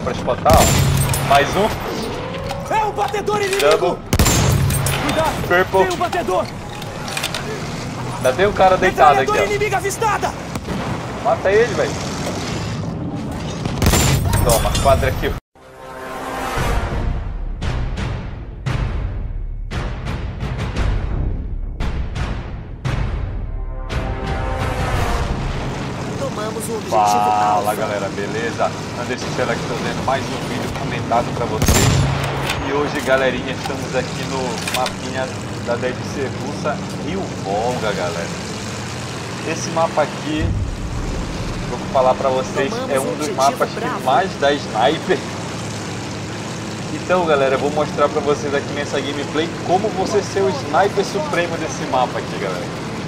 pra espantar, ó. Mais um. É um batedor inimigo! Double. Cuidado! Purple. Tem um batedor! Ainda tem um cara deitado aqui, Metralhadora ó. inimiga avistada! Mata ele, velho. Toma, quadra aqui. Tomamos o objetivo. Fala galera, beleza? Anderson Stella aqui trazendo mais um vídeo comentado pra vocês. E hoje, galerinha, estamos aqui no mapinha da DLC russa Rio Volga, galera. Esse mapa aqui, vou falar pra vocês, é um dos mapas que mais dá sniper. Então galera, eu vou mostrar pra vocês aqui nessa gameplay como você ser o sniper supremo desse mapa aqui, galera.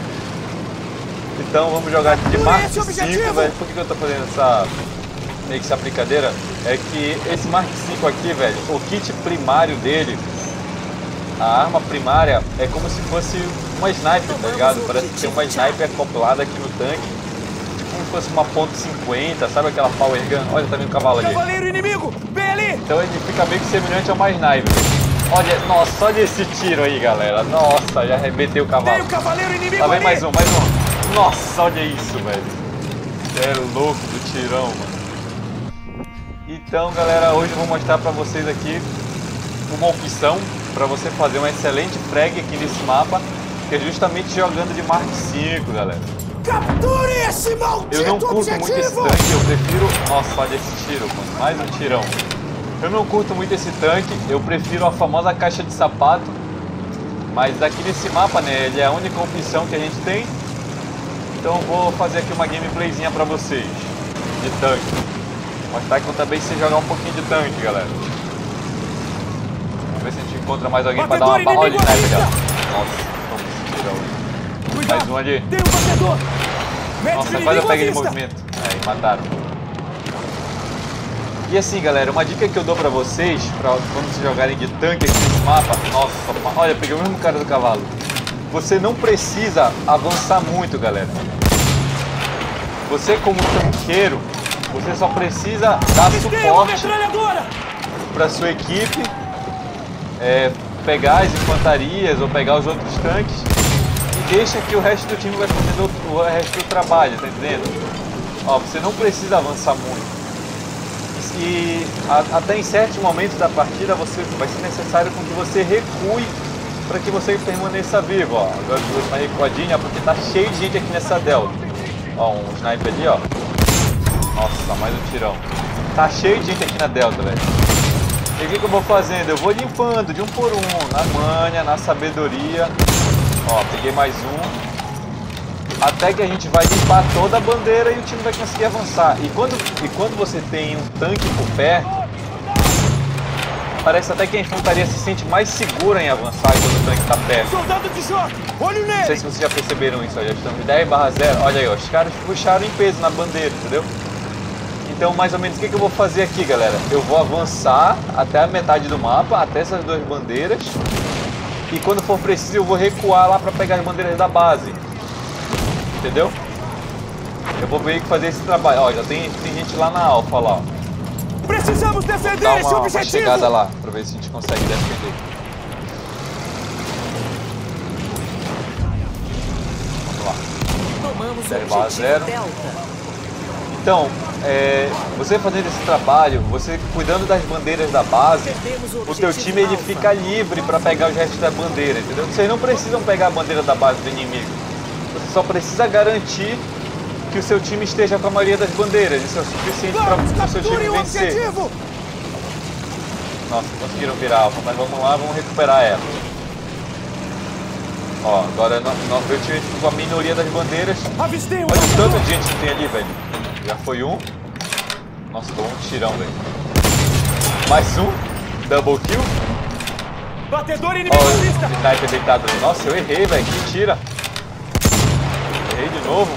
Então vamos jogar de Mark 5, velho. Por que eu tô fazendo essa brincadeira? É que esse Mark 5 aqui, velho, o kit primário dele, a arma primária é como se fosse uma sniper, tá ligado? Parece que tem uma sniper acoplada aqui no tanque, tipo como se fosse uma .50, sabe aquela power gun? Olha, tá vindo o cavalo ali. Cavaleiro inimigo, bem ali! Então ele fica meio que semelhante a uma sniper. Olha, nossa, olha esse tiro aí, galera. Nossa, já arrebentei o cavalo. Tem o cavaleiro inimigo Tá vendo? ali! Mais um. Nossa, olha isso, velho. É louco do tirão, mano. Então, galera, hoje eu vou mostrar pra vocês aqui uma opção pra você fazer uma excelente frag aqui nesse mapa, que é justamente jogando de Mark 5, galera. Capture esse maldito Eu não curto objetivo! muito esse tanque, eu prefiro... Nossa, olha esse tiro, mano. Mais um tirão. Eu não curto muito esse tanque, eu prefiro a famosa caixa de sapato. Mas aqui nesse mapa, né, ele é a única opção que a gente tem. Então eu vou fazer aqui uma gameplayzinha pra vocês de tanque. Mostrar que eu também sei jogar um pouquinho de tanque, galera. Vamos ver se a gente encontra mais alguém pra dar uma bala de sniper dela. Nossa, toma esse tirão aí. Mais um ali. Tem um batedor! Nossa, quase eu peguei de movimento. Aí, mataram. E assim, galera, uma dica que eu dou pra vocês, pra quando vocês jogarem de tanque aqui nesse mapa. Nossa, olha, peguei o mesmo cara do cavalo. Você não precisa avançar muito, galera. Você como tanqueiro, você só precisa dar suporte para sua equipe, pegar as infantarias ou pegar os outros tanques e deixa que o resto do time vai fazer o resto do trabalho, tá entendendo? Ó, você não precisa avançar muito. E até em certos momentos da partida vai ser necessário com que você recue para que você permaneça vivo, ó. Agora eu vou uma recuadinha porque tá cheio de gente aqui nessa delta. Ó, um sniper ali, ó. Nossa, mais um tirão. Tá cheio de gente aqui na delta, velho. E o que eu vou fazendo? Eu vou limpando de um por um, na manha, na sabedoria. Ó, peguei mais um. Até que a gente vai limpar toda a bandeira e o time vai conseguir avançar. E quando você tem um tanque por perto, parece até que a infantaria se sente mais segura em avançar quando o tanque tá perto. Soldado de choque! Olho nele! Não sei se vocês já perceberam isso, ó, já estamos em 10/0. Olha aí, ó, os caras puxaram em peso na bandeira, entendeu? Então, mais ou menos, o que eu vou fazer aqui, galera? Eu vou avançar até a metade do mapa, até essas duas bandeiras. E quando for preciso, eu vou recuar lá para pegar as bandeiras da base. Entendeu? Eu vou meio que fazer esse trabalho. Ó, já tem gente lá na alfa, lá, ó. Precisamos defender Dar esse uma objetivo! chegada lá, pra ver se a gente consegue defender. Vamos lá. Tomamos 10/0. Então, você fazendo esse trabalho, você cuidando das bandeiras da base, o teu time ele fica livre para pegar os restos da bandeira, entendeu? Vocês não precisam pegar a bandeira da base do inimigo. Você só precisa garantir que o seu time esteja com a maioria das bandeiras. Isso é o suficiente para o seu time vencer. Nossa, conseguiram virar alfa, mas vamos lá, vamos recuperar ela. Ó, agora meu time ficou com a minoria das bandeiras. Olha o tanto de gente que tem ali, velho. Já foi um. Nossa, deu um tirão, velho. Mais um. Double kill. Batedor inimigo Ó, à vista! o sniper deitado ali. Nossa, eu errei, velho. Que tira. Errei de novo.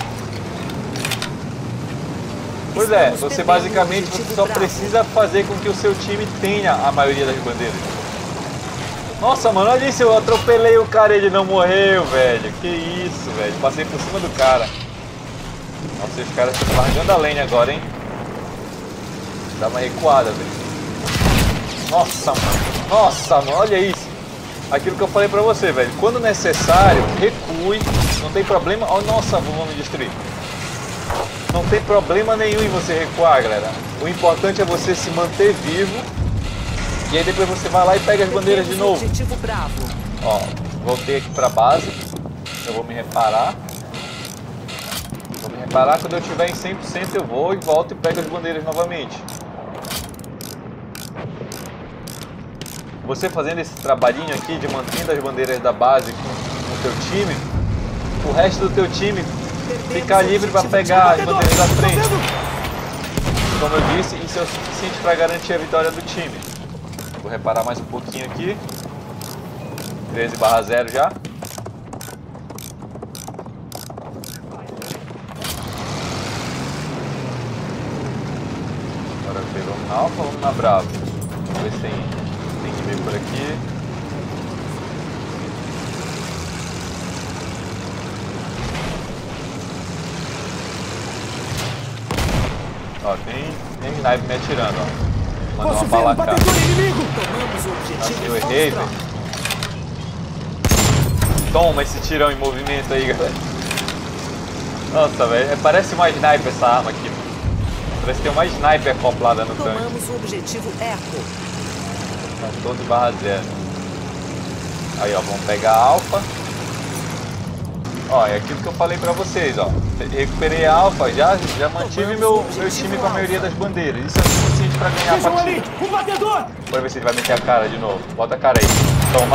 Pois é, você basicamente só precisa fazer com que o seu time tenha a maioria das bandeiras. Nossa, mano, olha isso, eu atropelei o cara e ele não morreu, velho. Que isso, velho. Passei por cima do cara. Nossa, os caras estão largando a lane agora, hein. Dá uma recuada, velho. Nossa, mano. Nossa, mano, olha isso. Aquilo que eu falei pra você, velho. Quando necessário, recue. Não tem problema. Oh, nossa, vão me destruir. Não tem problema nenhum em você recuar, galera. O importante é você se manter vivo. E aí depois você vai lá e pega as bandeiras de novo. Ó, voltei aqui pra base. Eu vou me reparar. Quando eu estiver em 100% eu vou e volto e pego as bandeiras novamente. Você fazendo esse trabalhinho aqui de mantendo as bandeiras da base com o teu time, o resto do teu time fica livre para pegar as bandeiras da frente. Como eu disse, isso é o suficiente para garantir a vitória do time. Vou reparar mais um pouquinho aqui. 13/0 já. Agora pegou na Alfa, vamos na Bravo. Vamos ver se tem inimigo por aqui. Ó, tem sniper me atirando, ó. Mandou uma bala cá. Assim, eu errei, velho. Toma esse tirão em movimento aí, galera. Nossa, velho. Parece uma sniper essa arma aqui, mano. Parece que tem uma sniper acoplada no tanque. Tomamos o objetivo Echo. Tá 12/0. Aí, ó. Vamos pegar a Alfa. Ó, é aquilo que eu falei pra vocês, ó. Recuperei a Alfa, já mantive meu time com a maioria das bandeiras. Isso é suficiente pra ganhar a partida. Um batedor! Bora ver se ele vai meter a cara de novo. Bota a cara aí. Toma.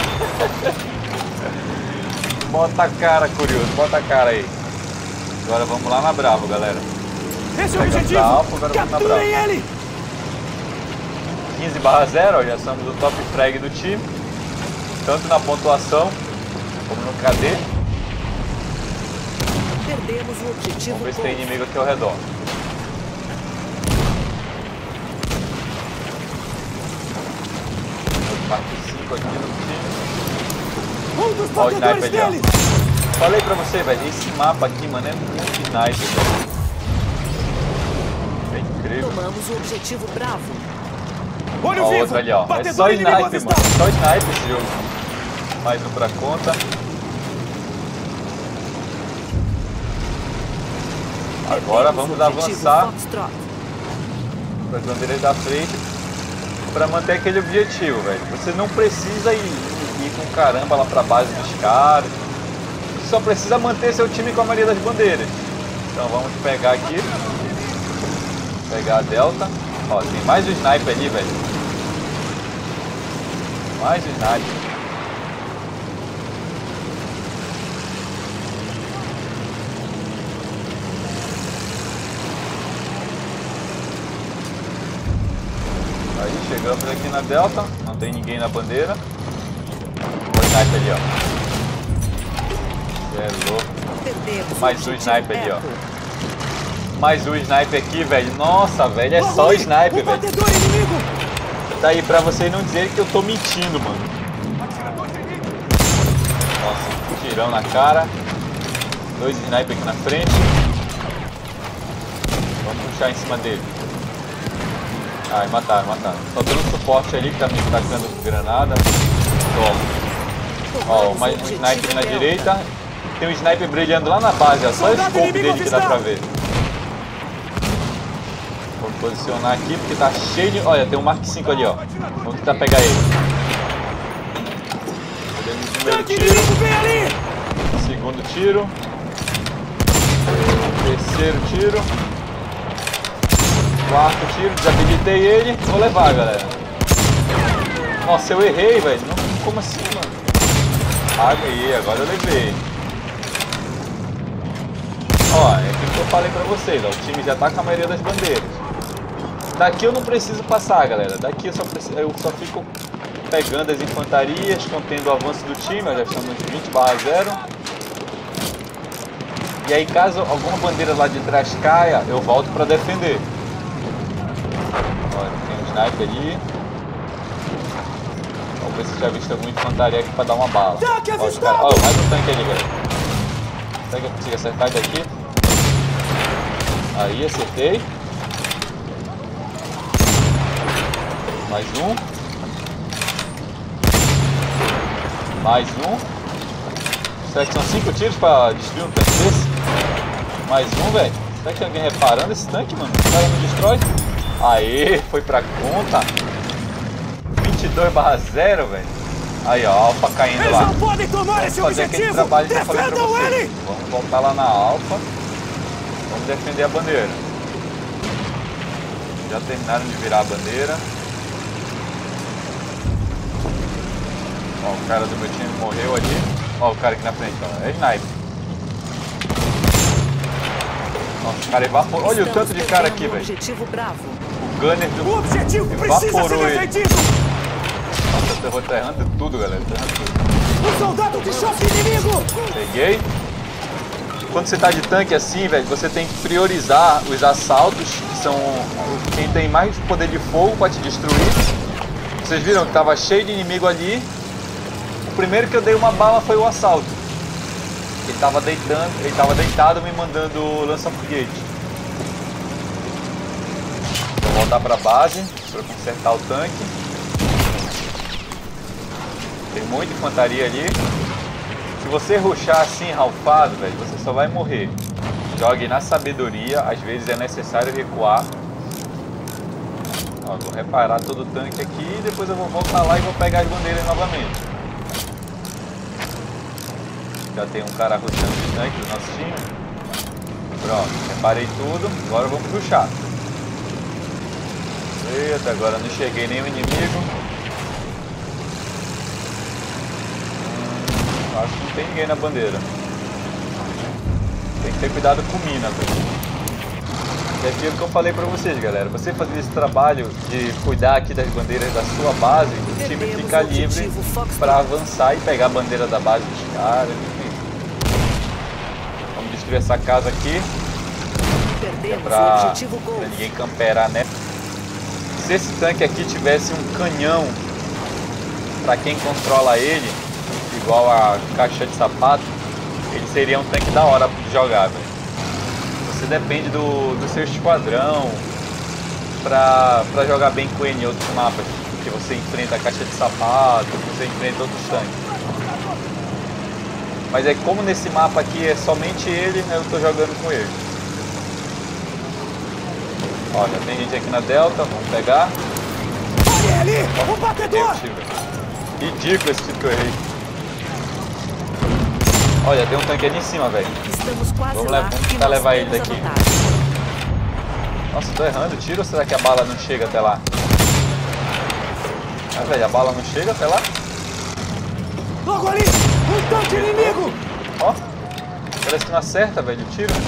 Bota a cara, curioso. Bota a cara aí. Agora vamos lá na Bravo, galera. Esse é o objetivo! Alfa, agora vamos na Bravo. Capturem ele! 15/0, ó. Já somos o top frag do time. Tanto na pontuação como no KD. Perdemos o objetivo. Vamos ver se tem inimigo aqui ao redor. Parte 5 aqui no time. Um dos Ó o sniper batedores ali, deles! ó. Falei pra você, velho, esse mapa aqui, mano, é muito sniper, velho. É incrível. Tomamos o objetivo Bravo. Olho Ó, vivo! outro ali, ó. É Batedor só inimigo sniper, mano. avistado! Só sniper esse jogo. Mais um pra conta. Agora vamos avançar para as bandeiras da frente para manter aquele objetivo, velho. Você não precisa ir com caramba lá para base dos caras. Você só precisa manter seu time com a maioria das bandeiras. Então vamos pegar aqui. Pegar a Delta. Ó, tem mais um sniper ali, velho. Mais um sniper. Aí chegamos aqui na Delta, não tem ninguém na bandeira. O sniper ali, ó. É louco. Mais um sniper ali, ó. Mais um sniper aqui, velho. Nossa, velho, é só sniper, velho. Tá aí pra vocês não dizerem que eu tô mentindo, mano. Nossa, tirão na cara. Dois sniper aqui na frente. Vamos puxar em cima dele. Ai, mataram. Só dando suporte ali que tá me tacando granada. Toma. Ó, mais um sniper na direita. Tem um sniper brilhando lá na base, ó. Só o scope dele que dá pra ver. Vou me posicionar aqui porque tá cheio de... Olha, tem um Mark 5 ali, ó. Vamos tentar pegar ele. Demos o primeiro tiro. Segundo tiro. Terceiro tiro. Quarto tiro, desabilitei ele. Vou levar, galera. Nossa, eu errei, velho. Como assim, mano? Aí, agora eu levei. Ó, é aquilo que eu falei pra vocês, ó. O time já tá com a maioria das bandeiras. Daqui eu não preciso passar, galera. Daqui eu só fico pegando as infantarias, contendo o avanço do time. Ó, já estamos 20/0. E aí, caso alguma bandeira lá de trás caia, eu volto pra defender. Olha, tem um sniper ali. Vamos ver se já visto alguma infantaria aqui pra dar uma bala. Ó, mais um tanque ali, galera. Será que eu consigo acertar daqui? Aí, acertei. Mais um. Mais um. Será que são 5 tiros pra destruir um tanque desse? Mais um, velho. Será que tem alguém reparando esse tanque, mano? O cara não destrói? Aê, foi pra conta. 22/0, velho. Aí, ó, Alfa caindo Eles lá. não podem tomar esse Fazer aquele objetivo! trabalho que eu falei pra Defendam vocês. ele! Vamos voltar lá na Alfa. Vamos defender a bandeira. Já terminaram de virar a bandeira. Ó, o cara do meu time morreu ali. Ó, o cara aqui na frente, ó. É sniper. Nossa, o cara evaporou. Olha o tanto de cara aqui, velho. Objetivo Bravo. O Gunner do... O objetivo precisa ser evaporou ele. defendido! Nossa, eu tô errando tudo, galera. Tô errando tudo. Um soldado de choque inimigo! Peguei. Quando você tá de tanque assim, velho, você tem que priorizar os assaltos, que são quem tem mais poder de fogo pra te destruir. Vocês viram que tava cheio de inimigo ali. O primeiro que eu dei uma bala foi o assalto. Ele tava deitado me mandando lança-foguete. Vou voltar pra base para consertar o tanque. Tem muita infantaria ali. Se você rushar assim, ralfado, velho, você só vai morrer. Jogue na sabedoria, às vezes é necessário recuar. Ó, vou reparar todo o tanque aqui e depois eu vou voltar lá e vou pegar as bandeiras novamente. Já tem um cara rushando de tanque do nosso time. Pronto, reparei tudo, agora vamos rushar. Eita, agora não cheguei nenhum inimigo. Acho que não tem ninguém na bandeira. Tem que ter cuidado com mina, velho. É aquilo que eu falei pra vocês, galera. Você fazer esse trabalho de cuidar aqui das bandeiras da sua base, o time fica livre pra avançar e pegar a bandeira da base dos caras. Enfim. Vamos destruir essa casa aqui. Pra ninguém camperar, né? Se esse tanque aqui tivesse um canhão pra quem controla ele, igual a caixa de sapato, ele seria um tanque da hora de jogar, velho. Você depende do seu esquadrão pra jogar bem com ele em outros mapas, porque você enfrenta a caixa de sapato, você enfrenta outros tanques. Mas é como nesse mapa aqui é somente ele, eu tô jogando com ele. Olha, tem gente aqui na Delta, vamos pegar. Olha ali! Um batedor! Ridículo esse tiro que eu errei. Olha, tem um tanque ali em cima, velho. Estamos quase Vamos lá. tentar levar ele daqui. Nossa, tô errando o tiro ou será que a bala não chega até lá? Ah, velho, a bala não chega até lá? Logo ali! Um tanque inimigo! Ó, parece que não acerta, velho, o tiro.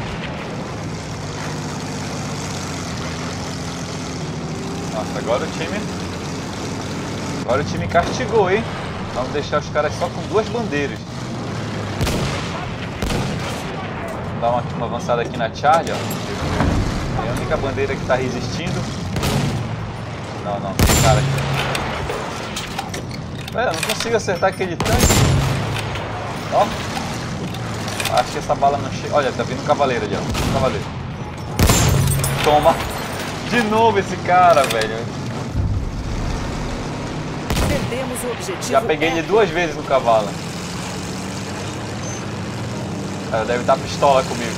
Nossa, agora o time castigou, hein? Vamos deixar os caras só com 2 bandeiras. Dar uma avançada aqui na Charlie, ó. É a única bandeira que tá resistindo. Não, tem cara aqui. Eu não consigo acertar aquele tanque. Ó. Acho que essa bala não chega. Olha, tá vindo um cavaleiro ali, ó. Cavaleiro. Toma. De novo esse cara, velho. Perdemos o objetivo. Já peguei ele 2 vezes no cavalo. Ela deve estar pistola comigo.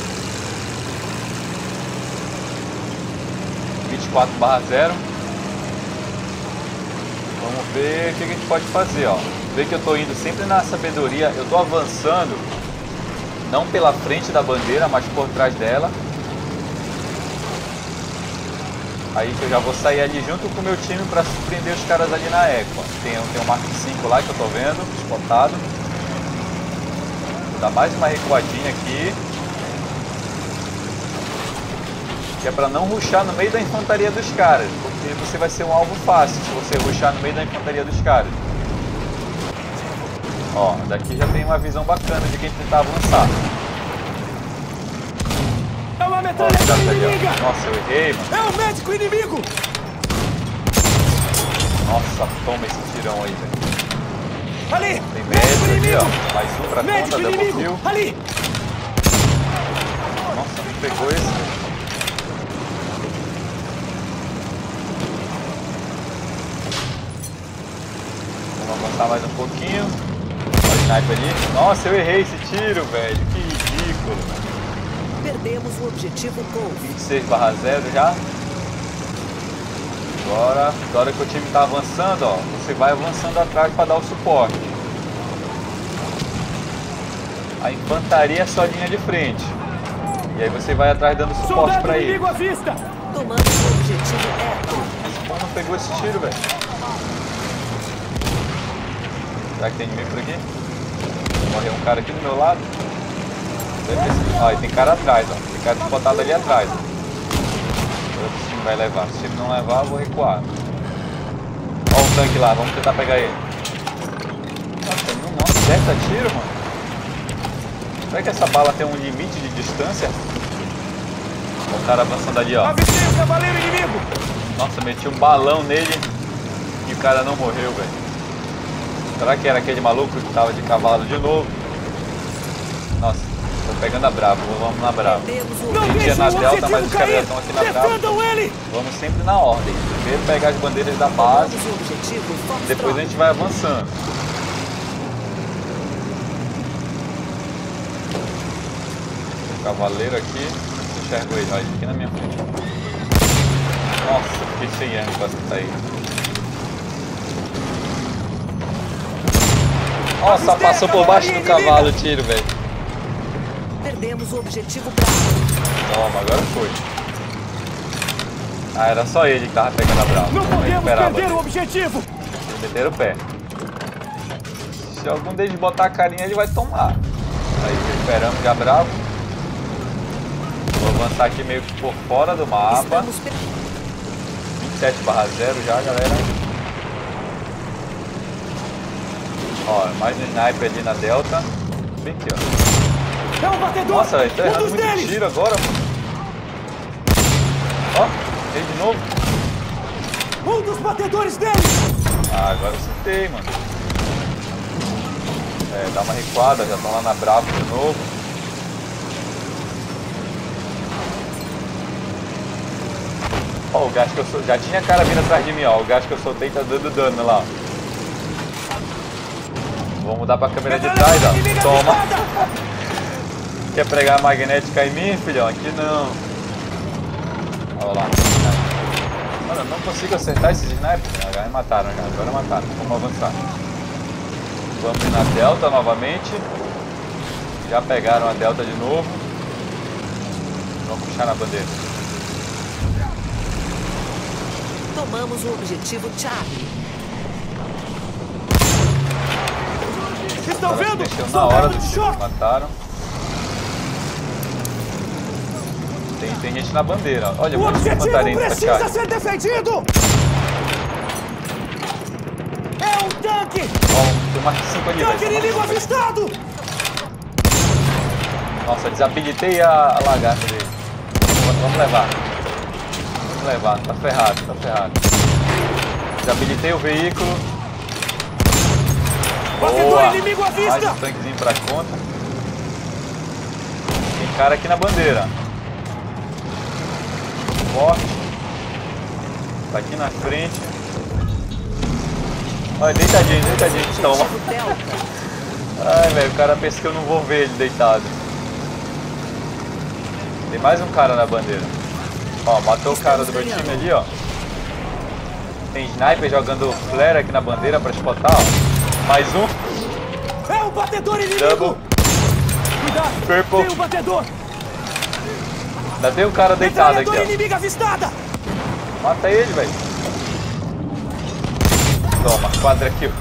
24/0. Vamos ver o que a gente pode fazer, ó. Vê que eu tô indo sempre na sabedoria. Eu tô avançando não pela frente da bandeira, mas por trás dela. Aí que eu já vou sair ali junto com o meu time para surpreender os caras ali na Eco. Tem um Mark 5 lá que eu tô vendo, spotado. Vou dar mais uma recuadinha aqui. Que é para não rushar no meio da infantaria dos caras. Porque você vai ser um alvo fácil se você rushar no meio da infantaria dos caras. Ó, daqui já tem uma visão bacana de quem tentar avançar. É uma metralhadora inimiga! Nossa, eu errei, mano. É um médico inimigo! Nossa, toma esse tirão aí, velho. Ali! Tem médico ali, ó. Mais um pra médico conta, double kill. Ali! Nossa, me pegou esse, velho. Avançar mais um pouquinho. Olha o sniper ali. Nossa, eu errei esse tiro, velho. Que ridículo. Perdemos o objetivo Golf. 26/0 já. Agora, na hora que o time tá avançando, ó, você vai avançando atrás para dar o suporte. A infantaria é só linha de frente. E aí você vai atrás dando suporte para ele. Inimigo à vista! Tomamos o objetivo Echo. Esse bom não pegou esse tiro, velho. Será que tem inimigo por aqui? Morreu um cara aqui do meu lado. Ó, e tem cara atrás, ó. Tem cara spotado ali atrás. Ó. O time vai levar. Se o time não levar, eu vou recuar. Ó o tanque lá, vamos tentar pegar ele. Nossa, não acerta tiro, mano. Será que essa bala tem um limite de distância? O cara avançando ali, ó. Avistei o cavaleiro inimigo! Nossa, meti um balão nele e o cara não morreu, velho. Será que era aquele maluco que tava de cavalo de novo? Nossa, tô pegando a Bravo, vamos na Bravo. Não Ele ia na Delta, mas os caras já cair! estão aqui na Bravo. Defendam ele! Vamos sempre na ordem. Primeiro pegar as bandeiras da base, Tomamos o objetivo Foxtrot. depois a gente vai avançando. O cavaleiro aqui, eu enxergo ele, olha, aqui na minha frente. Nossa, fiquei sem ânimo pra acertar ele. Nossa, passou por baixo do cavalo o tiro, velho. Perdemos o objetivo Bravo. Toma, agora foi. Ah, era só ele que tava pegando a Bravo. Não Vamos podemos recuperar perder a o objetivo! Eles meteram o pé. Se algum deles botar a carinha, ele vai tomar. Aí recuperamos já Bravo. Vou avançar aqui meio que por fora do mapa. Estamos 27/0 já, galera. Ó, mais um sniper ali na Delta. Bem aqui, ó. É um batedor! Nossa, ele tá errando dos muito deles! tiro agora, mano. Ó, ele de novo. Um dos batedores deles! Ah, agora eu acertei, mano. É, dá uma recuada, já estão lá na Bravo de novo. Ó, o gás que eu soltei. Já tinha cara vindo atrás de mim, ó. O gás que eu soltei tá dando dano lá. Vou mudar pra câmera de trás, ó. Toma. Quer pregar a magnética em mim, filhão? Aqui não. Olha lá. Mano, eu não consigo acertar esses snipers. Agora mataram, já. Agora mataram. Vamos avançar. Vamos ir na Delta novamente. Já pegaram a Delta de novo. Vamos puxar na bandeira. Tomamos o objetivo Charlie. Estão vendo? Mexeu na hora Soldado do de tiro, choque! mataram. Tem gente na bandeira. Olha, O muito objetivo infantaria indo pra precisa Charlie. ser defendido! É um tanque! Ó, tem uma 5 ali, Tanque velho. inimigo avistado! Nossa, desabilitei a lagarta dele. Vamos levar. Vamos levar, tá ferrado, tá ferrado. Desabilitei o veículo. Batedor Boa! inimigo à Mais vista! um tanquezinho pra conta. Tem cara aqui na bandeira. Forte. Tá aqui na frente. Olha, deitadinho, deitadinho. Toma. Objetivo Delta. Ai, velho, o cara pensa que eu não vou ver ele deitado. Tem mais um cara na bandeira. Ó, matou o cara do meu time ali, ó. Tem sniper jogando flare aqui na bandeira pra spotar, ó. Mais um. É um batedor inimigo! Double. Cuidado! Purple. Tem um batedor! Ainda tem um cara deitado aqui, Metralhadora ó. inimiga avistada! Mata ele, velho. Toma, quadra kill.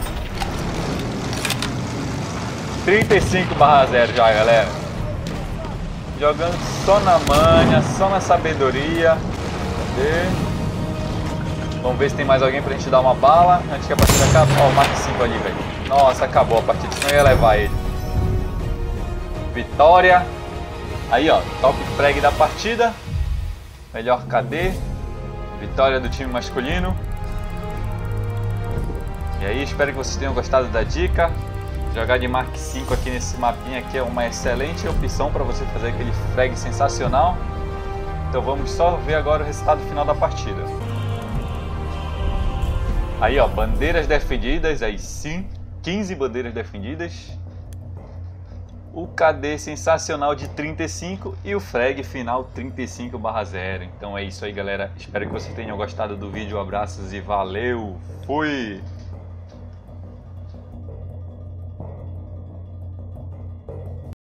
35/0 já, galera. Jogando só na manha, só na sabedoria. Cadê? Vamos ver se tem mais alguém pra gente dar uma bala antes que a partida acabe. Ó, o Mark 5 ali, velho. Nossa, acabou a partida, senão eu ia levar ele. Vitória. Aí, ó, top frag da partida. Melhor KD. Vitória do time masculino. E aí, espero que vocês tenham gostado da dica. Jogar de Mark 5 aqui nesse mapinha aqui é uma excelente opção para você fazer aquele frag sensacional. Então vamos só ver agora o resultado final da partida. Aí, ó, bandeiras defendidas, aí sim. 15 bandeiras defendidas. O KD sensacional de 35 e o frag final 35/0. Então é isso aí, galera. Espero que vocês tenham gostado do vídeo. Abraços e valeu! Fui!